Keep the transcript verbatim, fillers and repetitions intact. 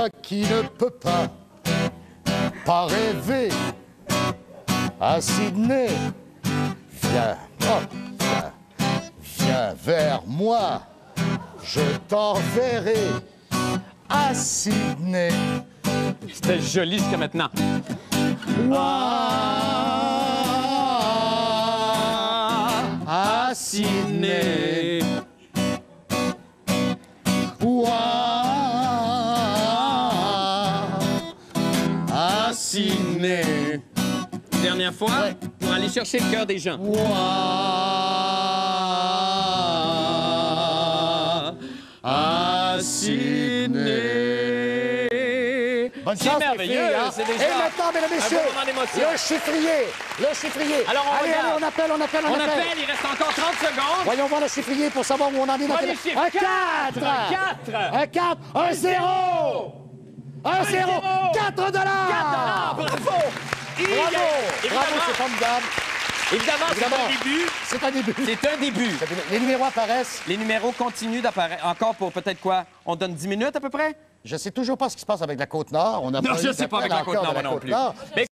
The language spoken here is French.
Toi qui ne peux pas, pas rêver à Sydney, viens, oh, viens, viens vers moi, je t'enverrai à Sydney. C'était joli jusqu'à maintenant. À Sydney. À Sydney. Dernière fois, ouais. Pour aller chercher le cœur des gens. À Sydney. Bonne chance, c'est merveilleux, hein? c'est déjà... Et maintenant, mesdames et messieurs, le chiffrier, le chiffrier. Alors, on allez, regarde. allez, on appelle, on appelle, on, on appelle. appelle. Il reste encore trente secondes. Voyons voir le chiffrier pour savoir où on en est dans les le chiffres. Un quatre! quatre! Un quatre! Un zéro! Un zéro! Quatre dollars! quatre dollars! Bravo! Bravo! Bravo, c'est formidable. Évidemment, c'est un début. C'est un début. C'est un début. Les numéros apparaissent. Les numéros continuent d'apparaître. Encore pour peut-être quoi? On donne dix minutes à peu près? Je sais toujours pas ce qui se passe avec la Côte-Nord. On a non, pas je eu sais pas avec la Côte-Nord, moi non plus.